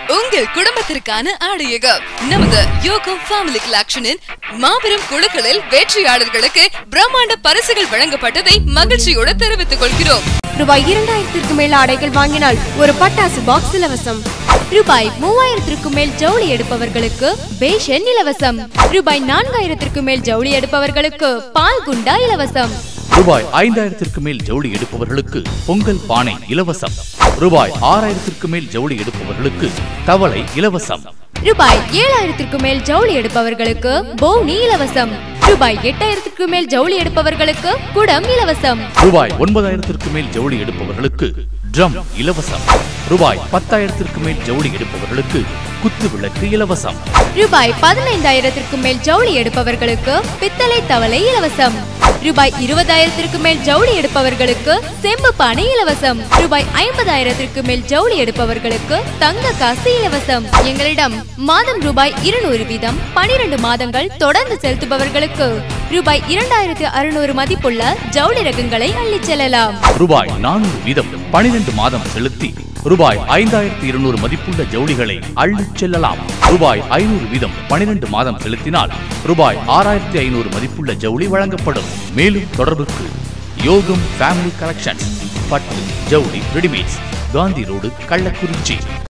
உங்கள் குடும்பத்திற்கான ஆடையகம் நமது யோகம் ஃபேமிலி கலெக்ஷனின் மாபெரும் குழுக்களில் வெற்றியாளர்களுக்கு பிரம்மாண்ட பரிசுகள் வழங்கப்பட்டதை மகிழ்ச்சியோடு தெரிவித்துக் கொள்கிறோம். ரூபாய் 2000க்கு மேல் ஆடைகள் வாங்கினால் ஒரு பட்டாசு பாக்ஸ் இலவசம். ரூபாய் 3000க்கு மேல் ஜவுளி எடுப்பவர்களுக்கு பேஷன் இலவசம். ரூபாய் 4000க்கு மேல் ஜவுளி எடுப்பவர்களுக்கு பால் குண்டா இலவசம். ரூபாய் 5000க்கு மேல் ஜவுளி எடுப்பவர்களுக்கு பொங்கல் பானை இலவசம். ரூபாய் 6000க்கு மேல் ஜவுளி எடுப்பவர்களுக்கு தவளை இலவசம். ரூபாய் 7000க்கு மேல் ஜவுளி எடுப்பவர்களுக்கு போனி இலவசம். ரூபாய் 8000க்கு மேல் ஜவுளி எடுப்பவர்களுக்கு குடம் இலவசம். ரூபாய் 9000க்கு மேல் ஜவுளி எடுப்பவர்களுக்கு ட்ரம் இலவசம். ரூபாய் 10,000க்கு மேல் ஜவுளி எடுப்பவர்களுக்கு குத்து விளக்கு இலவசம். ரூபாய் 15,000க்கு மேல் ஜவுளி எடுப்பவர்களுக்கு பித்தளை தவளை இலவசம். ரூபாய் 20,000க்கு மேல் ஜவுளி எடுப்பவர்களுக்கு செம்பு பானை இலவசம். ரூபாய் 50,000க்கு மேல் ஜவுளி எடுப்பவர்களுக்கு தங்க காசு இலவசம். எங்களிடம் மாதம் ரூபாய் 200 வீதம் 12 மாதங்கள் தொடர்ந்து செலுத்துபவர்களுக்கு ரூபாய் 2,600 மதிப்புள்ள ஜவுளி ரகங்களை அள்ளிச் செல்லலாம். ரூபாய் 400 வீதம் 12 மாதம் செலுத்தி ரூபாய் 5,200 மதிப்புள்ள ஜவுளிகளை அள்ளிச் செல்லலாம். ரூபாய் 500 வீதம் 12 மாதம் செலுத்தினால் ரூபாய் 6,500 மதிப்புள்ள ஜவுளி வழங்கப்படும். மேலும் தொடர்புக்கு யோகம் ஃபேமிலி கலெக்ஷன்ஸ், பட்டு ஜவுளி ரெடிமேட்ஸ், காந்தி ரோடு, கள்ளக்குறிச்சி.